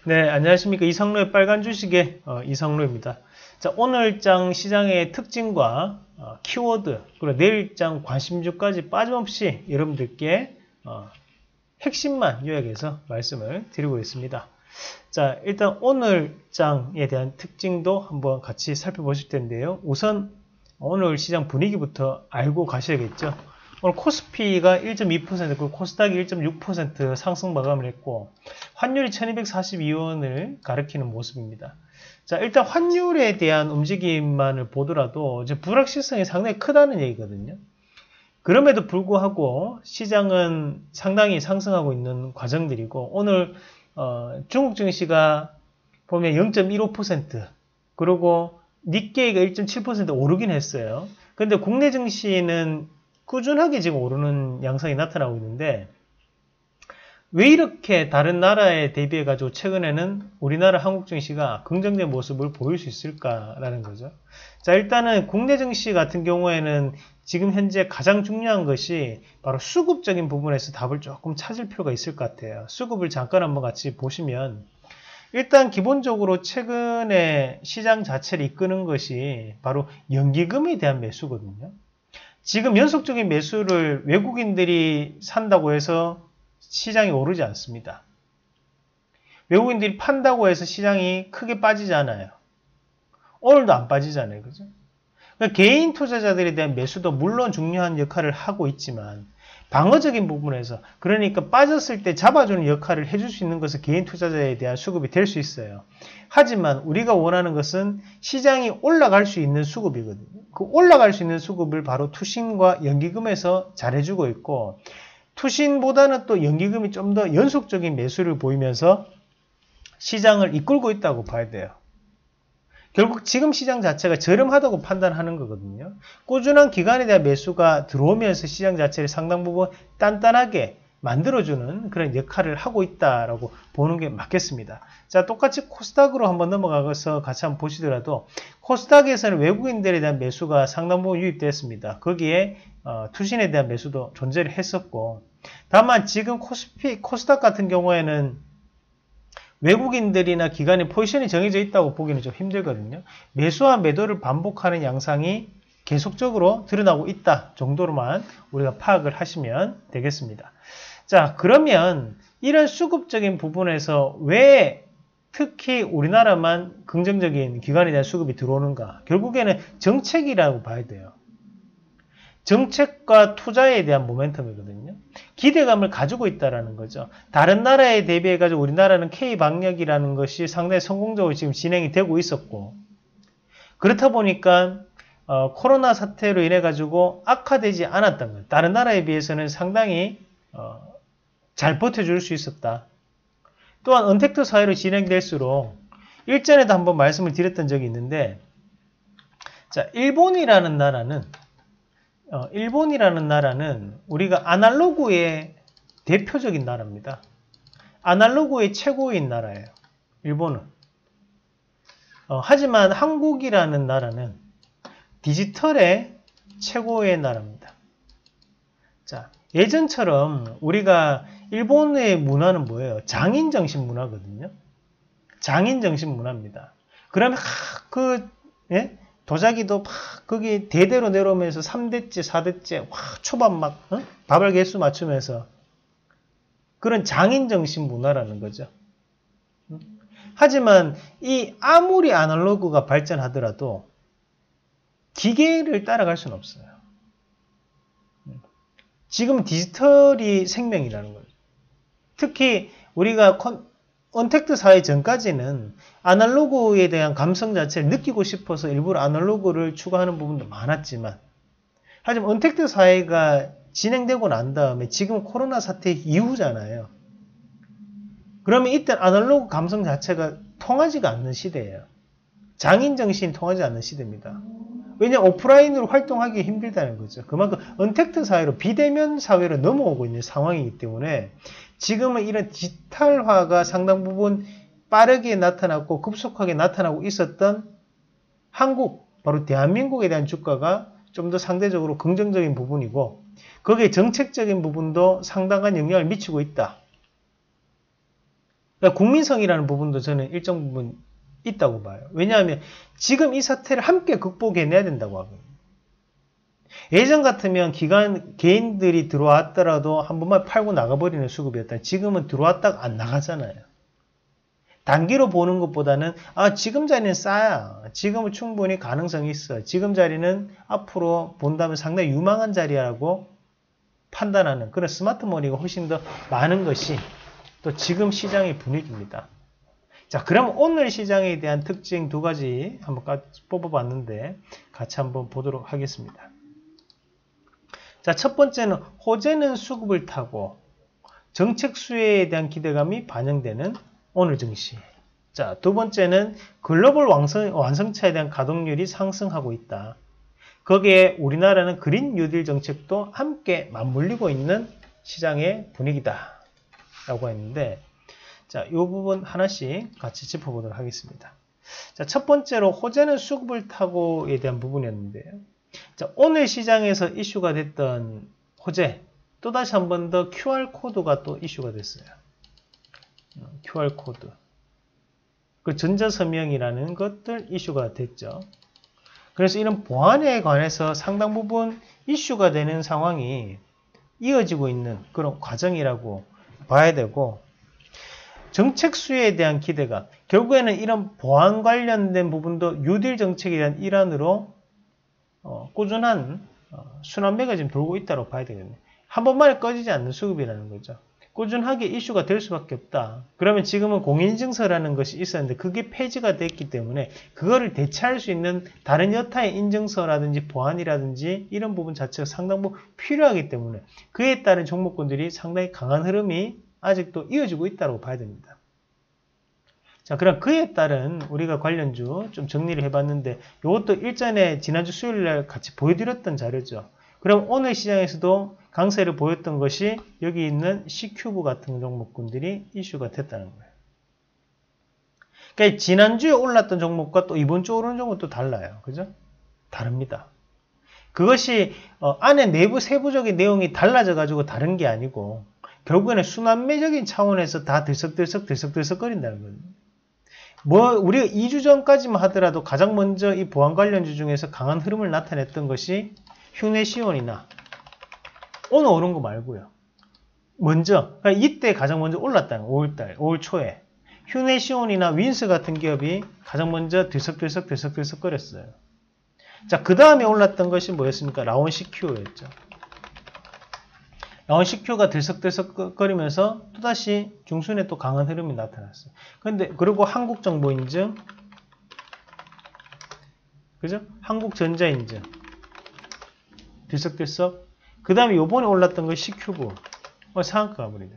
네, 안녕하십니까. 이성로의 빨간 주식의 이성로입니다. 자, 오늘장 시장의 특징과 키워드, 그리고 내일장 관심주까지 빠짐없이 여러분들께 핵심만 요약해서 말씀을 드리고 있습니다. 자, 일단 오늘장에 대한 특징도 한번 같이 살펴보실 텐데요. 우선 오늘 시장 분위기부터 알고 가셔야겠죠. 오늘 코스피가 1.2%, 그리고 코스닥이 1.6% 상승 마감을 했고, 환율이 1242원을 가리키는 모습입니다. 자, 일단 환율에 대한 움직임만을 보더라도 이제 불확실성이 상당히 크다는 얘기거든요. 그럼에도 불구하고 시장은 상당히 상승하고 있는 과정들이고, 오늘 중국 증시가 보면 0.15%, 그리고 니케이가 1.7% 오르긴 했어요. 근데 국내 증시는 꾸준하게 지금 오르는 양상이 나타나고 있는데, 왜 이렇게 다른 나라에 대비해 가지고 최근에는 우리나라 한국 증시가 긍정적인 모습을 보일 수 있을까라는 거죠. 자, 일단은 국내 증시 같은 경우에는 지금 현재 가장 중요한 것이 바로 수급적인 부분에서 답을 조금 찾을 필요가 있을 것 같아요. 수급을 잠깐 한번 같이 보시면, 일단 기본적으로 최근에 시장 자체를 이끄는 것이 바로 연기금에 대한 매수거든요. 지금 연속적인 매수를 외국인들이 산다고 해서 시장이 오르지 않습니다. 외국인들이 판다고 해서 시장이 크게 빠지잖아요. 오늘도 안 빠지잖아요. 그죠? 그러니까 개인 투자자들에 대한 매수도 물론 중요한 역할을 하고 있지만, 방어적인 부분에서, 그러니까 빠졌을 때 잡아주는 역할을 해줄 수 있는 것은 개인 투자자에 대한 수급이 될 수 있어요. 하지만 우리가 원하는 것은 시장이 올라갈 수 있는 수급이거든요. 그 올라갈 수 있는 수급을 바로 투신과 연기금에서 잘해주고 있고, 투신보다는 또 연기금이 좀 더 연속적인 매수를 보이면서 시장을 이끌고 있다고 봐야 돼요. 결국 지금 시장 자체가 저렴하다고 판단하는 거거든요. 꾸준한 기간에 대한 매수가 들어오면서 시장 자체를 상당 부분 단단하게 만들어주는 그런 역할을 하고 있다라고 보는 게 맞겠습니다. 자, 똑같이 코스닥으로 한번 넘어가서 같이 한번 보시더라도, 코스닥에서는 외국인들에 대한 매수가 상당 부분 유입됐습니다. 거기에 투신에 대한 매수도 존재를 했었고, 다만 지금 코스닥 같은 경우에는 외국인들이나 기관의 포지션이 정해져 있다고 보기는 좀 힘들거든요. 매수와 매도를 반복하는 양상이 계속적으로 드러나고 있다 정도로만 우리가 파악을 하시면 되겠습니다. 자, 그러면 이런 수급적인 부분에서 왜 특히 우리나라만 긍정적인 기관에 대한 수급이 들어오는가? 결국에는 정책이라고 봐야 돼요. 정책과 투자에 대한 모멘텀이거든요. 기대감을 가지고 있다는 거죠. 다른 나라에 대비해가지고 우리나라는 K-방역이라는 것이 상당히 성공적으로 지금 진행이 되고 있었고, 그렇다 보니까 코로나 사태로 인해가지고 악화되지 않았던 거예요. 다른 나라에 비해서는 상당히 잘 버텨줄 수 있었다. 또한 언택트 사회로 진행될수록, 일전에도 한번 말씀을 드렸던 적이 있는데, 자, 일본이라는 나라는 우리가 아날로그의 대표적인 나라입니다. 아날로그의 최고인 나라예요. 일본은. 하지만 한국이라는 나라는 디지털의 최고의 나라입니다. 자, 예전처럼 우리가 일본의 문화는 뭐예요? 장인정신 문화거든요. 장인정신 문화입니다. 그러면 도자기도 막 거기 대대로 내려오면서 3대째, 4대째 초밥 막 밥알 개수 맞추면서 그런 장인정신 문화라는 거죠. 하지만 이 아무리 아날로그가 발전하더라도 기계를 따라갈 수는 없어요. 지금 디지털이 생명이라는 거죠. 특히 우리가 언택트 사회 전까지는 아날로그에 대한 감성 자체를 느끼고 싶어서 일부러 아날로그를 추구하는 부분도 많았지만, 하지만 언택트 사회가 진행되고 난 다음에 지금 코로나 사태 이후잖아요. 그러면 이때 아날로그 감성 자체가 통하지가 않는 시대예요. 장인정신이 통하지 않는 시대입니다. 왜냐하면 오프라인으로 활동하기 힘들다는 거죠. 그만큼 언택트 사회로, 비대면 사회로 넘어오고 있는 상황이기 때문에 지금은 이런 디지털화가 상당 부분 빠르게 나타났고 급속하게 나타나고 있었던 한국, 바로 대한민국에 대한 주가가 좀 더 상대적으로 긍정적인 부분이고, 거기에 정책적인 부분도 상당한 영향을 미치고 있다. 그러니까 국민성이라는 부분도 저는 일정 부분 있다고 봐요. 왜냐하면 지금 이 사태를 함께 극복해내야 된다고 하거든요. 예전 같으면 개인들이 들어왔더라도 한 번만 팔고 나가버리는 수급이었다. 지금은 들어왔다가 안 나가잖아요. 단기로 보는 것보다는 지금 자리는 싸야. 지금은 충분히 가능성이 있어. 지금 자리는 앞으로 본다면 상당히 유망한 자리라고 판단하는 그런 스마트 머니가 훨씬 더 많은 것이 또 지금 시장의 분위기입니다. 자, 그럼 오늘 시장에 대한 특징 두 가지 한번 뽑아봤는데 같이 한번 보도록 하겠습니다. 자, 첫 번째는 호재는 수급을 타고 정책 수혜에 대한 기대감이 반영되는 오늘 증시. 자, 두 번째는 글로벌 완성차에 대한 가동률이 상승하고 있다. 거기에 우리나라는 그린 뉴딜 정책도 함께 맞물리고 있는 시장의 분위기다 라고 했는데, 자, 이 부분 하나씩 같이 짚어보도록 하겠습니다. 자, 첫 번째로 호재는 수급을 타고에 대한 부분이었는데요. 자, 오늘 시장에서 이슈가 됐던 호재, 또다시 한 번 더 QR코드가 또 이슈가 됐어요. QR코드. 그 전자서명이라는 것들 이슈가 됐죠. 그래서 이런 보안에 관해서 상당 부분 이슈가 되는 상황이 이어지고 있는 그런 과정이라고 봐야 되고, 정책 수혜에 대한 기대가 결국에는 이런 보안 관련된 부분도 뉴딜 정책에 대한 일환으로 꾸준한 순환매가 지금 돌고 있다고 봐야 되겠네요. 한 번만에 꺼지지 않는 수급이라는 거죠. 꾸준하게 이슈가 될 수밖에 없다. 그러면 지금은 공인인증서라는 것이 있었는데 그게 폐지가 됐기 때문에 그거를 대체할 수 있는 다른 여타의 인증서라든지 보안이라든지 이런 부분 자체가 상당 부분 필요하기 때문에 그에 따른 종목군들이 상당히 강한 흐름이 아직도 이어지고 있다고 봐야 됩니다. 자, 그럼 그에 따른 우리가 관련주 좀 정리를 해봤는데 이것도 일전에 지난주 수요일날 같이 보여드렸던 자료죠. 그럼 오늘 시장에서도 강세를 보였던 것이 여기 있는 C큐브 같은 종목군들이 이슈가 됐다는 거예요. 그러니까 지난주에 올랐던 종목과 또 이번 주 오르는 종목도 달라요. 그죠? 다릅니다. 그것이 안에 내부 세부적인 내용이 달라져 가지고 다른 게 아니고 결국에는 순환매적인 차원에서 다 들썩거린다는 거예요. 우리가 2주 전까지만 하더라도 가장 먼저 이 보안 관련주 중에서 강한 흐름을 나타냈던 것이 휴네시온이나 오늘 오른 거 말고요. 먼저, 그러니까 이때 가장 먼저 올랐다는 5월 초에 휴네시온이나 윈스 같은 기업이 가장 먼저 들썩거렸어요. 자, 그 다음에 올랐던 것이 뭐였습니까? 라온CQ였죠. 라온CQ가 들썩거리면서 또다시 중순에 또 강한 흐름이 나타났어요. 그리고 한국정보인증, 그죠? 한국전자인증, 들썩. 그 다음에 요번에 올랐던 건 C큐브. 상한가 가버리네.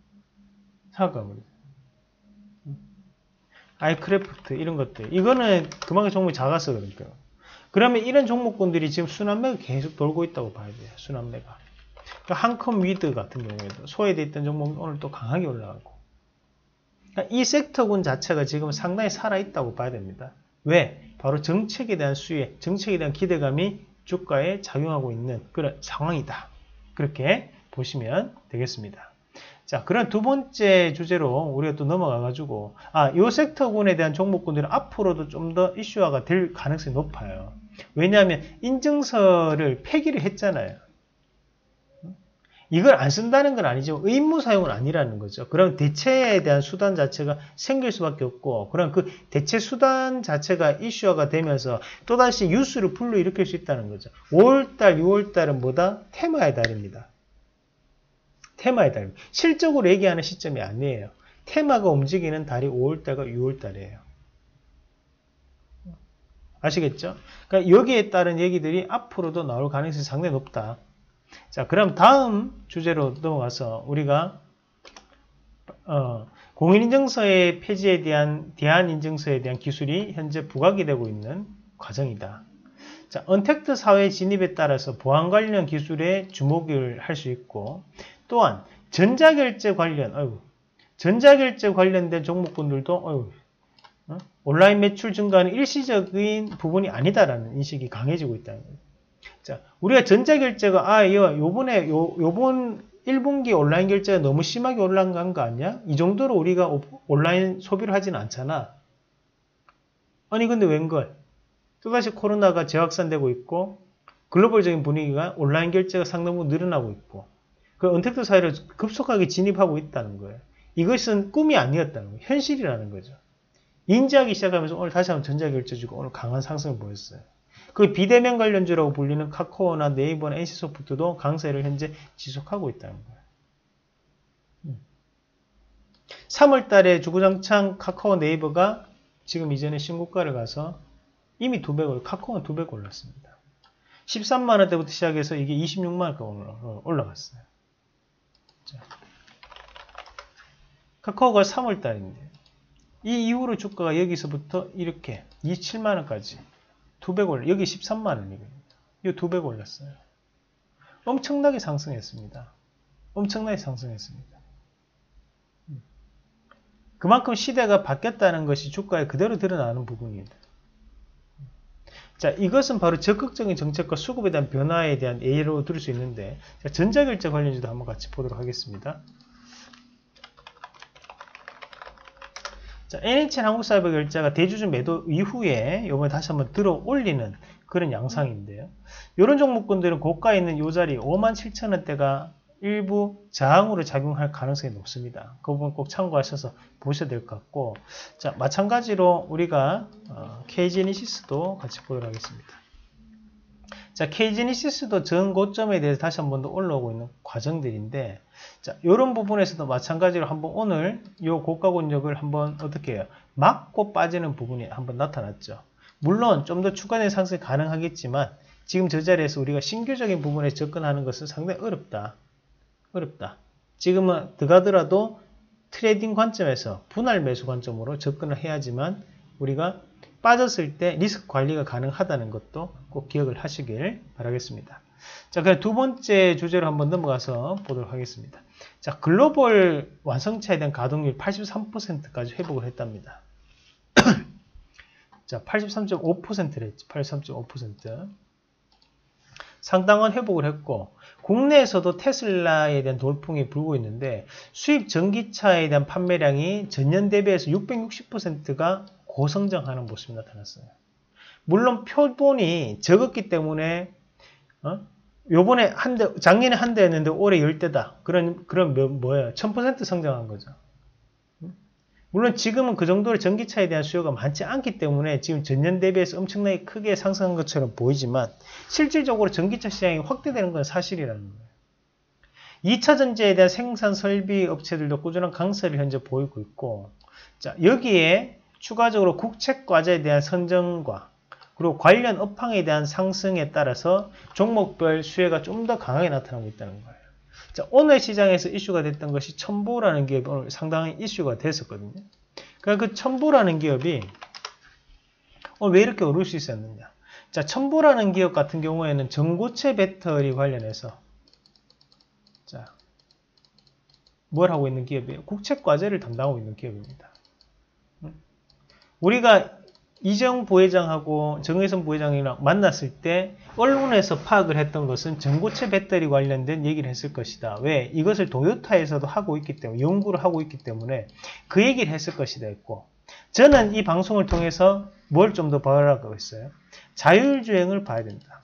아이크래프트, 이런 것들. 이거는 그만큼 종목이 작아서 그러니까요. 그러면 이런 종목군들이 지금 순환매가 계속 돌고 있다고 봐야 돼요. 순환매가. 그러니까 한컴위드 같은 경우에도 소외되어 있던 종목이 오늘 또 강하게 올라가고. 그러니까 이 섹터군 자체가 지금 상당히 살아있다고 봐야 됩니다. 왜? 바로 정책에 대한 수혜, 정책에 대한 기대감이 주가에 작용하고 있는 그런 상황이다. 그렇게 보시면 되겠습니다. 자, 그런 두 번째 주제로 우리가 또 넘어가가지고, 이 섹터군에 대한 종목군들은 앞으로도 좀 더 이슈화가 될 가능성이 높아요. 왜냐하면 인증서를 폐기를 했잖아요. 이걸 안 쓴다는 건 아니죠. 의무 사용은 아니라는 거죠. 그럼 대체에 대한 수단 자체가 생길 수밖에 없고, 그럼 그 대체 수단 자체가 이슈화가 되면서 또다시 뉴스를 불러일으킬 수 있다는 거죠. 5월달, 6월달은 뭐다? 테마의 달입니다. 테마의 달. 실적으로 얘기하는 시점이 아니에요. 테마가 움직이는 달이 5월달과 6월달이에요. 아시겠죠? 그러니까 여기에 따른 얘기들이 앞으로도 나올 가능성이 상당히 높다. 자, 그럼 다음 주제로 넘어가서 우리가 공인인증서의 폐지에 대한 대한인증서에 대한 기술이 현재 부각이 되고 있는 과정이다. 자, 언택트 사회 진입에 따라서 보안 관련 기술에 주목을 할 수 있고, 또한 전자결제 관련된 종목군들도 온라인 매출 증가는 일시적인 부분이 아니다라는 인식이 강해지고 있다는 거예요. 자, 우리가 전자결제가 요번 1분기 온라인 결제가 너무 심하게 올라간 거 아니야? 이 정도로 우리가 온라인 소비를 하진 않잖아. 아니 근데 웬걸? 또다시 코로나가 재확산되고 있고 글로벌적인 분위기가 온라인 결제가 상당히 늘어나고 있고 그 언택트 사회를 급속하게 진입하고 있다는 거예요. 이것은 꿈이 아니었다는 거예요. 현실이라는 거죠. 인지하기 시작하면서 오늘 다시 한번 전자결제 주고 오늘 강한 상승을 보였어요. 그 비대면 관련주라고 불리는 카카오나 네이버나 NC소프트도 강세를 현재 지속하고 있다는 거예요. 3월 달에 주구장창 카카오 네이버가 지금 이전에 신고가를 가서 이미 2배, 카카오는 2배 올랐습니다. 13만원대부터 시작해서 이게 26만원까지 올라갔어요. 자, 카카오가 3월 달인데 이 이후로 주가가 여기서부터 이렇게 27만원까지 2배 올라, 여기 13만원이거든요. 이 2배 올랐어요. 엄청나게 상승했습니다. 엄청나게 상승했습니다. 그만큼 시대가 바뀌었다는 것이 주가에 그대로 드러나는 부분입니다. 자, 이것은 바로 적극적인 정책과 수급에 대한 변화에 대한 예로 들을 수 있는데, 자, 전자결제 관련주도 한번 같이 보도록 하겠습니다. 자, NHN 한국사이버결제가 대주주 매도 이후에 이번에 다시 한번 들어 올리는 그런 양상인데요. 이런 종목군들은 고가에 있는 이 자리 57,000원대가 일부 저항으로 작용할 가능성이 높습니다. 그 부분 꼭 참고하셔서 보셔야 될 것 같고, 자, 마찬가지로 우리가 KGenesis도 같이 보도록 하겠습니다. 자, KGenesis도 전 고점에 대해서 다시 한 번 더 올라오고 있는 과정들인데, 자, 이런 부분에서도 마찬가지로 한번 오늘 이 고가 권역을 한번 어떻게 해요? 막고 빠지는 부분이 한번 나타났죠. 물론 좀 더 추가된 상승이 가능하겠지만 지금 저 자리에서 우리가 신규적인 부분에 접근하는 것은 상당히 어렵다. 지금은 들어가더라도 트레이딩 관점에서 분할 매수 관점으로 접근을 해야지만 우리가 빠졌을 때 리스크 관리가 가능하다는 것도 꼭 기억을 하시길 바라겠습니다. 자, 그럼 두 번째 주제로 한번 넘어가서 보도록 하겠습니다. 자, 글로벌 완성차에 대한 가동률 83%까지 회복을 했답니다. 자, 83.5%를 했지. 83.5%. 상당한 회복을 했고, 국내에서도 테슬라에 대한 돌풍이 불고 있는데, 수입 전기차에 대한 판매량이 전년 대비해서 660%가 고성장하는 모습이 나타났어요. 물론 표본이 적었기 때문에, 요번에 작년에 한 대였는데 올해 10대다. 그런 뭐예요? 1000% 성장한 거죠. 물론 지금은 그 정도로 전기차에 대한 수요가 많지 않기 때문에 지금 전년 대비해서 엄청나게 크게 상승한 것처럼 보이지만 실질적으로 전기차 시장이 확대되는 건 사실이라는 거예요. 2차 전지에 대한 생산 설비 업체들도 꾸준한 강세를 현재 보이고 있고, 자, 여기에 추가적으로 국책과제에 대한 선정과 그리고 관련 업황에 대한 상승에 따라서 종목별 수혜가 좀 더 강하게 나타나고 있다는 거예요. 자, 오늘 시장에서 이슈가 됐던 것이 첨보라는 기업이 오늘 상당히 이슈가 됐었거든요. 그러니까 그 첨보라는 기업이 오늘 왜 이렇게 오를 수 있었느냐. 자, 첨보라는 기업 같은 경우에는 전고체 배터리 관련해서 자, 뭘 하고 있는 기업이에요? 국책과제를 담당하고 있는 기업입니다. 우리가 이정 부회장하고 정의선 부회장이랑 만났을 때 언론에서 파악을 했던 것은 전고체 배터리 관련된 얘기를 했을 것이다. 왜? 이것을 도요타에서도 하고 있기 때문에, 연구를 하고 있기 때문에 그 얘기를 했을 것이다 했고, 저는 이 방송을 통해서 뭘 좀 더 봐라고 했어요. 자율주행을 봐야 된다.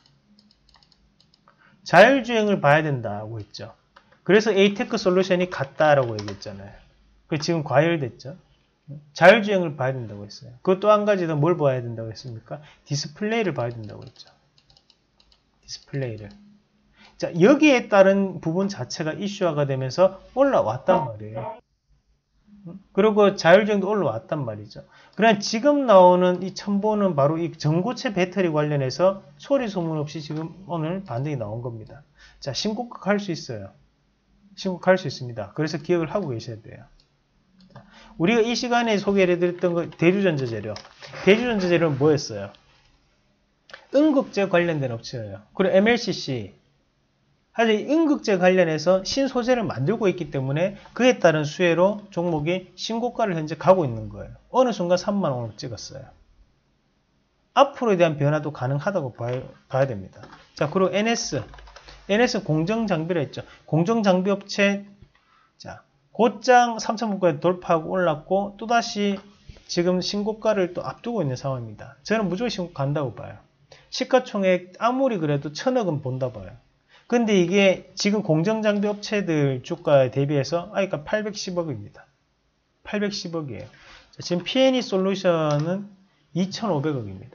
자율주행을 봐야 된다고 했죠. 그래서 에이테크 솔루션이 같다라고 얘기했잖아요. 그 지금 과열됐죠. 자율주행을 봐야 된다고 했어요. 그것도 한 가지 더 뭘 봐야 된다고 했습니까? 디스플레이를 봐야 된다고 했죠. 디스플레이를. 자, 여기에 따른 부분 자체가 이슈화가 되면서 올라왔단 말이에요. 그리고 자율주행도 올라왔단 말이죠. 그러나 지금 나오는 이 첨보는 바로 이 전고체 배터리 관련해서 소리 소문 없이 지금 오늘 반등이 나온 겁니다. 자, 신고가 할 수 있어요. 신고가 할 수 있습니다. 그래서 기억을 하고 계셔야 돼요. 우리가 이 시간에 소개를 해드렸던 거 대주전자재료. 대주전자재료는 뭐였어요? 음극재 관련된 업체예요. 그리고 MLCC. 사실 음극재 관련해서 신소재를 만들고 있기 때문에 그에 따른 수혜로 종목이 신고가를 현재 가고 있는 거예요. 어느 순간 3만 원을 찍었어요. 앞으로에 대한 변화도 가능하다고 봐야 됩니다. 자, 그리고 NS. NS 공정장비라 했죠. 공정장비업체, 자, 곧장 3,000원까지 돌파하고 올랐고, 또다시 지금 신고가를 또 앞두고 있는 상황입니다. 저는 무조건 신고가 간다고 봐요. 시가총액 아무리 그래도 1,000억은 본다 봐요. 근데 이게 지금 공정장비 업체들 주가에 대비해서, 그러니까 810억입니다. 810억이에요. 지금 P&E 솔루션은 2,500억입니다.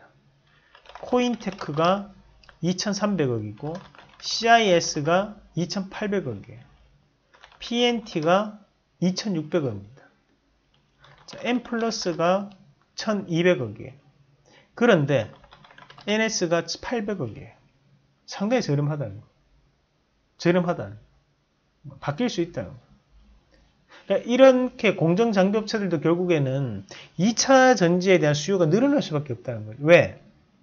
코인테크가 2,300억이고, CIS가 2,800억이에요. PNT가 2,600억입니다. M+가 1,200억이에요. 그런데 NS가 800억이에요. 상당히 저렴하다는 거. 저렴하다는 거. 바뀔 수 있다는 거. 그러니까 이렇게 공정장비업체들도 결국에는 2차 전지에 대한 수요가 늘어날 수밖에 없다는 거예요. 왜?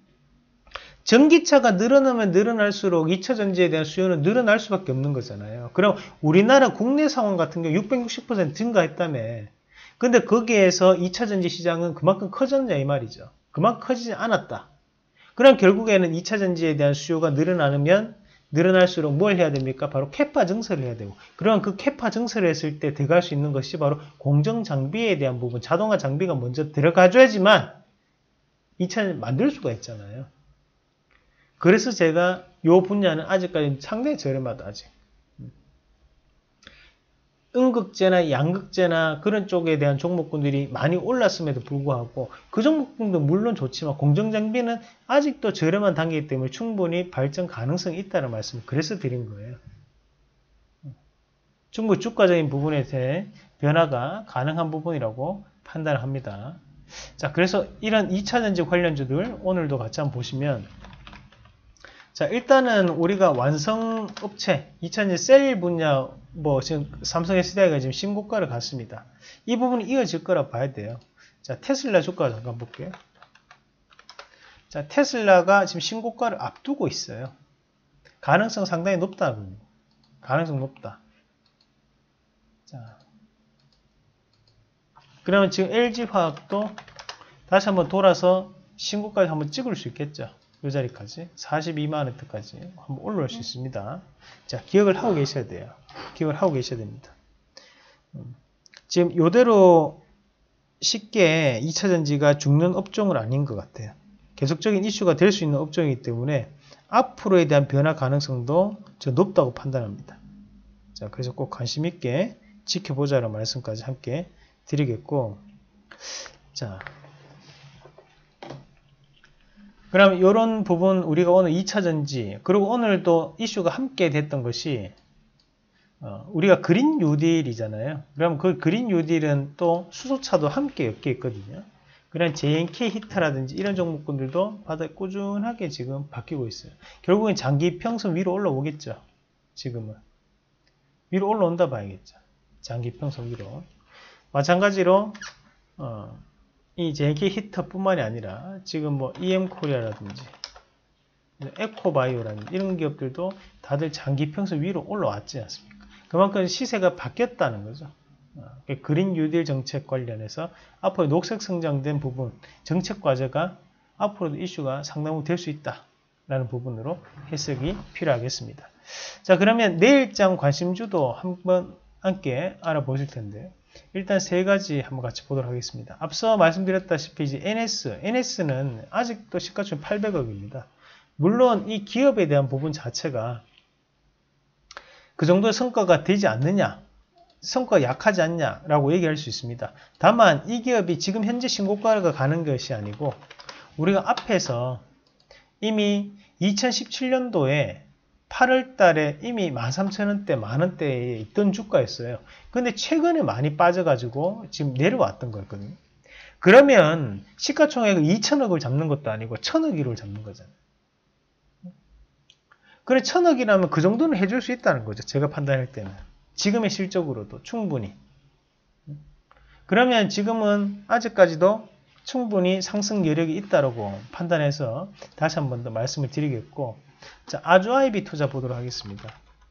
전기차가 늘어나면 늘어날수록 2차 전지에 대한 수요는 늘어날 수밖에 없는 거잖아요. 그럼 우리나라 국내 상황 같은 경우 660% 증가했다며. 근데 거기에서 2차 전지 시장은 그만큼 커졌냐 이 말이죠. 그만큼 커지지 않았다. 그럼 결국에는 2차 전지에 대한 수요가 늘어나면 늘어날수록 뭘 해야 됩니까? 바로 캐파 증설을 해야 되고, 그럼 그 캐파 증설을 했을 때 들어갈 수 있는 것이 바로 공정장비에 대한 부분, 자동화 장비가 먼저 들어가줘야지만 2차 만들 수가 있잖아요. 그래서 제가 이 분야는 아직까지 상당히 저렴하다. 아직. 음극재나 양극재나 그런 쪽에 대한 종목군들이 많이 올랐음에도 불구하고 그 종목군도 물론 좋지만 공정장비는 아직도 저렴한 단계이기 때문에 충분히 발전 가능성이 있다는 말씀을 그래서 드린 거예요. 충분히 주가적인 부분에 대해 변화가 가능한 부분이라고 판단을 합니다. 자, 그래서 이런 2차전지 관련주들 오늘도 같이 한번 보시면, 자, 일단은 우리가 완성업체 2차전지 셀 분야, 지금 삼성 SDI가 지금 신고가를 갔습니다. 이 부분이 이어질 거라 봐야 돼요. 자, 테슬라 주가 잠깐 볼게요. 자, 테슬라가 지금 신고가를 앞두고 있어요. 가능성 상당히 높다. 가능성 높다. 자, 그러면 지금 LG화학도 다시 한번 돌아서 신고까지 한번 찍을 수 있겠죠. 이 자리까지 42만원대까지 한번 올라올 수 있습니다. 자, 기억을 하고 계셔야 돼요. 기억을 하고 계셔야 됩니다. 지금 이대로 쉽게 2차전지가 죽는 업종은 아닌 것 같아요. 계속적인 이슈가 될 수 있는 업종이기 때문에 앞으로에 대한 변화 가능성도 저 높다고 판단합니다. 자, 그래서 꼭 관심 있게 지켜보자라는 말씀까지 함께 드리겠고, 자, 그럼 이런 부분 우리가 오늘 2차전지, 그리고 오늘도 이슈가 함께 됐던 것이 우리가 그린 뉴딜이잖아요. 그럼 그 그린 뉴딜은 또 수소차도 함께 엮여 있거든요. 그런 JNK 히터라든지 이런 종목군들도 바닥에 꾸준하게 지금 바뀌고 있어요. 결국엔 장기 평선 위로 올라오겠죠. 지금은 위로 올라온다 봐야겠죠. 장기 평선 위로. 마찬가지로 이 JNK 히터뿐만이 아니라 지금 EM코리아라든지 에코바이오라든지 이런 기업들도 다들 장기 평선 위로 올라왔지 않습니까? 그만큼 시세가 바뀌었다는 거죠. 그린 뉴딜 정책 관련해서 앞으로 녹색 성장된 부분, 정책 과제가 앞으로도 이슈가 상당 될 수 있다라는 부분으로 해석이 필요하겠습니다. 자, 그러면 내일장 관심주도 한번 함께 알아보실 텐데요. 일단 세 가지 한번 같이 보도록 하겠습니다. 앞서 말씀드렸다시피 이제 NS는 아직도 시가총액 800억입니다. 물론 이 기업에 대한 부분 자체가 그 정도의 성과가 되지 않느냐, 성과가 약하지 않냐라고 얘기할 수 있습니다. 다만 이 기업이 지금 현재 신고가가 가는 것이 아니고 우리가 앞에서 이미 2017년도에 8월 달에 이미 13,000원대, 만원대에 있던 주가였어요. 근데 최근에 많이 빠져가지고 지금 내려왔던 거였거든요. 그러면 시가총액을 2천억을 잡는 것도 아니고 1,000억 잡는 거잖아요. 그래 1,000억이라면 그 정도는 해줄 수 있다는 거죠. 제가 판단할 때는. 지금의 실적으로도 충분히. 그러면 지금은 아직까지도 충분히 상승 여력이 있다고 판단해서 다시 한 번 더 말씀을 드리겠고, 자, 아주아이비 투자 보도록 하겠습니다.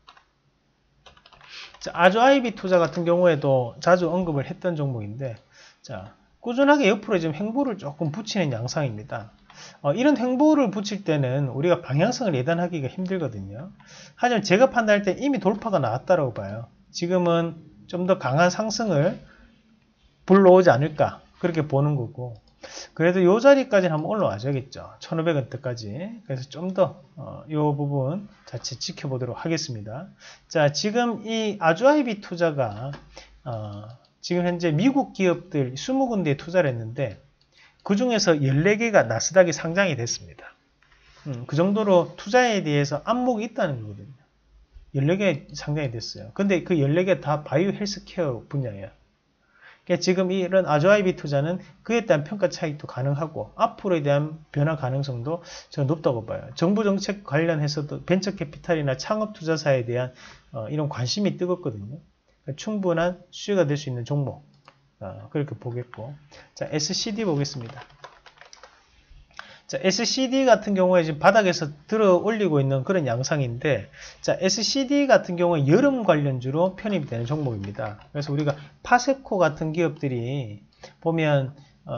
자, 아주아이비 투자 같은 경우에도 자주 언급을 했던 종목인데, 자, 꾸준하게 옆으로 지금 횡보를 조금 붙이는 양상입니다. 이런 행보를 붙일 때는 우리가 방향성을 예단하기가 힘들거든요. 하지만 제가 판단할 때 이미 돌파가 나왔다고 봐요. 지금은 좀 더 강한 상승을 불러오지 않을까 그렇게 보는 거고, 그래도 이 자리까지는 한번 올라와줘야겠죠. 1500원대까지. 그래서 좀 더 이 부분 자체 지켜보도록 하겠습니다. 자, 지금 이 아주아이비 투자가 지금 현재 미국 기업들 20군데에 투자를 했는데 그 중에서 14개가 나스닥에 상장이 됐습니다. 그 정도로 투자에 대해서 안목이 있다는 거거든요. 14개 상장이 됐어요. 근데 그 14개 다 바이오 헬스케어 분야예요. 그러니까 지금 이런 아주아이비 투자는 그에 대한 평가 차익도 가능하고 앞으로에 대한 변화 가능성도 저는 높다고 봐요. 정부 정책 관련해서도 벤처 캐피탈이나 창업 투자사에 대한 이런 관심이 뜨겁거든요. 그러니까 충분한 수혜가 될 수 있는 종목, 그렇게 보겠고. 자, SCD 보겠습니다. 자, SCD 같은 경우에 지금 바닥에서 들어 올리고 있는 그런 양상인데, 자, SCD 같은 경우에 여름 관련주로 편입이 되는 종목입니다. 그래서 우리가 파세코 같은 기업들이 보면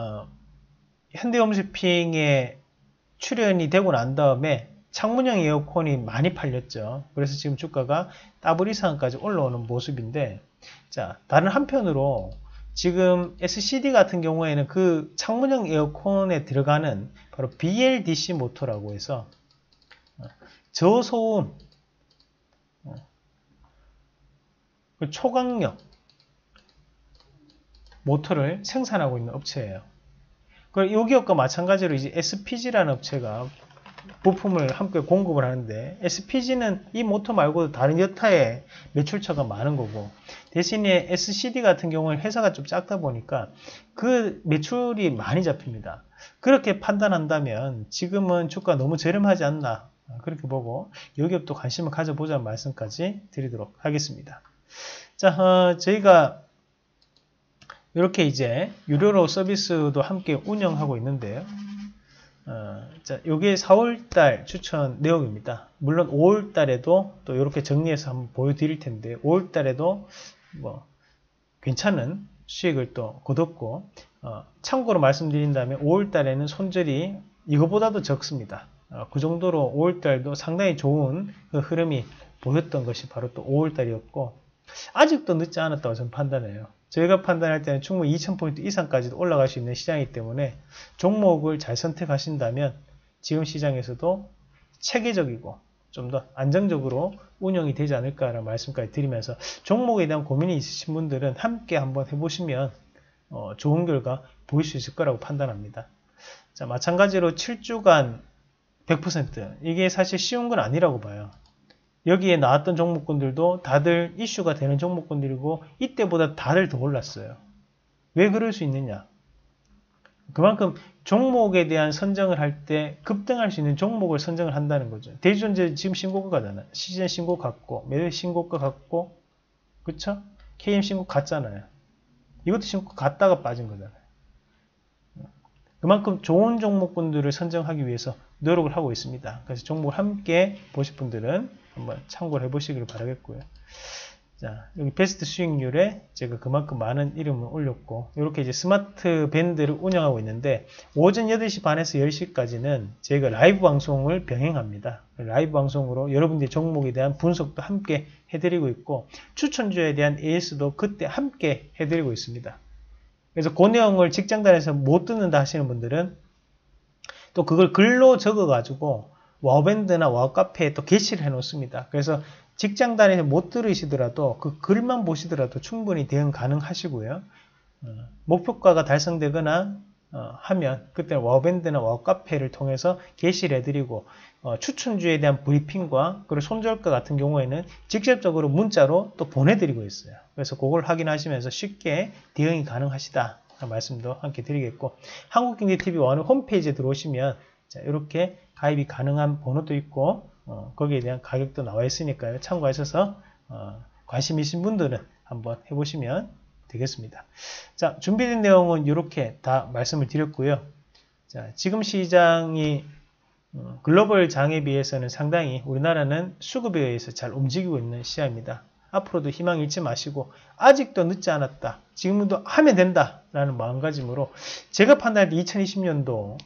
현대홈쇼핑에 출연이 되고 난 다음에 창문형 에어컨이 많이 팔렸죠. 그래서 지금 주가가 더블 이상까지 올라오는 모습인데, 자, 다른 한편으로 지금 SCD 같은 경우에는 그 창문형 에어컨에 들어가는 바로 BLDC 모터라고 해서 저소음, 초강력 모터를 생산하고 있는 업체예요. 그리고 이 기업과 마찬가지로 이제 SPG라는 업체가 부품을 함께 공급을 하는데, SPG는 이 모터 말고도 다른 여타의 매출처가 많은 거고, 대신에 SCD 같은 경우는 회사가 좀 작다 보니까 그 매출이 많이 잡힙니다. 그렇게 판단한다면 지금은 주가 너무 저렴하지 않나 그렇게 보고 이 기업도 관심을 가져보자는 말씀까지 드리도록 하겠습니다. 자, 저희가 이렇게 이제 유료로 서비스도 함께 운영하고 있는데요. 자, 요게 4월달 추천 내용입니다. 물론 5월달에도 또 이렇게 정리해서 한번 보여드릴 텐데, 5월달에도 뭐 괜찮은 수익을 또 거뒀고, 참고로 말씀드린다면 5월달에는 손절이 이거보다도 적습니다. 그 정도로 5월달도 상당히 좋은 그 흐름이 보였던 것이 바로 또 5월달이었고, 아직도 늦지 않았다고 저는 판단해요. 저희가 판단할 때는 충분히 2000포인트 이상까지도 올라갈 수 있는 시장이기 때문에 종목을 잘 선택하신다면 지금 시장에서도 체계적이고 좀 더 안정적으로 운영이 되지 않을까라는 말씀까지 드리면서, 종목에 대한 고민이 있으신 분들은 함께 한번 해보시면 좋은 결과 보일 수 있을 거라고 판단합니다. 자, 마찬가지로 7주간 100%, 이게 사실 쉬운 건 아니라고 봐요. 여기에 나왔던 종목군들도 다들 이슈가 되는 종목군들이고 이때보다 다들 더 올랐어요. 왜 그럴 수 있느냐? 그만큼 종목에 대한 선정을 할 때 급등할 수 있는 종목을 선정을 한다는 거죠. 대주전자 지금 신고가잖아요. 시즌 신고 갔고, 매일 신고가 갔고, 그쵸? KM 신고 갔잖아요. 이것도 신고 갔다가 빠진 거잖아요. 그만큼 좋은 종목군들을 선정하기 위해서 노력을 하고 있습니다. 그래서 종목을 함께 보실 분들은 한번 참고를 해보시길 바라겠고요. 자, 여기 베스트 수익률에 제가 그만큼 많은 이름을 올렸고, 이렇게 이제 스마트 밴드를 운영하고 있는데, 오전 8시 반에서 10시까지는 저희가 라이브 방송을 병행합니다. 라이브 방송으로 여러분들의 종목에 대한 분석도 함께 해드리고 있고, 추천주에 대한 AS도 그때 함께 해드리고 있습니다. 그래서 그 내용을 직장 다니면서 못 듣는다 하시는 분들은 또 그걸 글로 적어가지고 와우밴드나 와우카페에 또 게시를 해 놓습니다. 그래서 직장 다니면서 못 들으시더라도 그 글만 보시더라도 충분히 대응 가능하시고요. 목표가가 달성되거나 하면 그때 와우밴드나 와우카페를 통해서 게시를 해드리고, 추천주에 대한 브리핑과 그리고 손절가 같은 경우에는 직접적으로 문자로 또 보내드리고 있어요. 그래서 그걸 확인하시면서 쉽게 대응이 가능하시다 말씀도 함께 드리겠고, 한국경제TV1 홈페이지에 들어오시면 자, 이렇게 가입이 가능한 번호도 있고 거기에 대한 가격도 나와 있으니까요. 참고하셔서 관심 있으신 분들은 한번 해보시면 되겠습니다. 자, 준비된 내용은 이렇게 다 말씀을 드렸고요. 자, 지금 시장이 글로벌 장에 비해서는 상당히 우리나라는 수급에 의해서 잘 움직이고 있는 시장입니다. 앞으로도 희망 잃지 마시고 아직도 늦지 않았다, 지금도 하면 된다 라는 마음가짐으로 제가 판단할 때 2020년도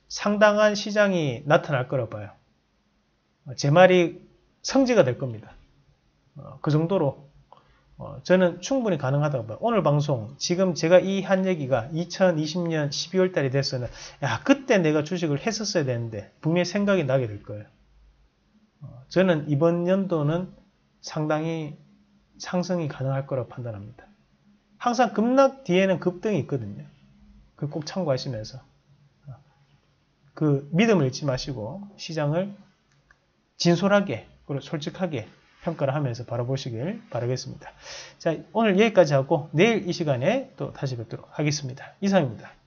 상당한 시장이 나타날 거라고 봐요. 제 말이 성지가 될 겁니다. 그 정도로 저는 충분히 가능하다고 봐요. 오늘 방송 지금 제가 이 한 얘기가 2020년 12월 달이 됐으면 야 그때 내가 주식을 했었어야 되는데 분명히 생각이 나게 될 거예요. 저는 이번 연도는 상당히 상승이 가능할 거라고 판단합니다. 항상 급락 뒤에는 급등이 있거든요. 그걸 꼭 참고하시면서 그 믿음을 잃지 마시고 시장을 진솔하게 그리고 솔직하게 평가를 하면서 바라보시길 바라겠습니다. 자, 오늘 여기까지 하고 내일 이 시간에 또 다시 뵙도록 하겠습니다. 이상입니다.